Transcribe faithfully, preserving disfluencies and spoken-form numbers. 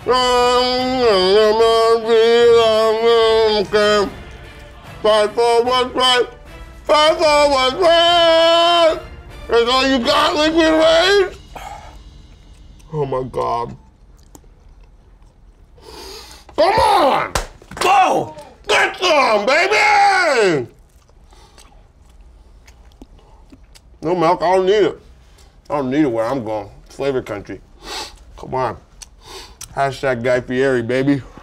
Five, four, one, five. Five, four, one, five. That's all you got, Liquid Rage? Oh my God. Come on! Go! Get some, baby! No milk, I don't need it. I don't need it where I'm going. Flavor country. Come on. Hashtag Guy Fieri, baby.